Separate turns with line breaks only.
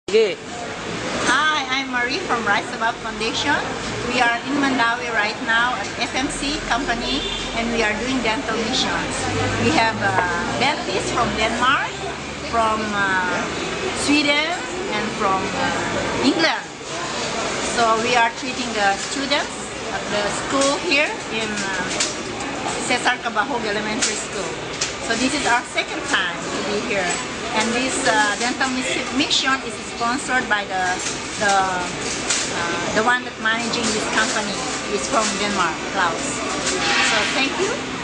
Okay.
Hi, I'm Marie from Letssharetv Foundation. We are in Mandawi right now at FMC company and we are doing dental missions. We have dentists from Denmark, from Sweden and from England. So we are treating the students at the school here in Letssharetv Elementary School. So this is our second time to be here. And this dental mission is sponsored by the one that managing this company is from Denmark, Klaus. So thank you.